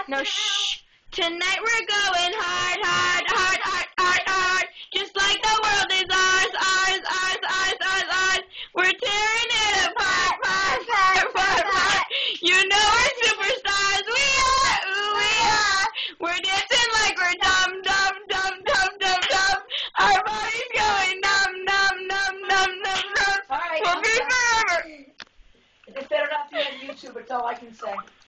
No, shh. Tonight we're going hard, hard, hard, hard, hard, hard. Just like the world is ours, ours, ours, ours, ours, ours. We're tearing it apart, apart, apart, apart, apart. You know we're superstars. We are, ooh, we are. We're dancing like we're dumb, dumb, dumb, dumb, dumb, dumb. Our body's going numb, numb, numb, numb, numb, numb. All right, we'll be forever. It better not be on YouTube, it's all I can say.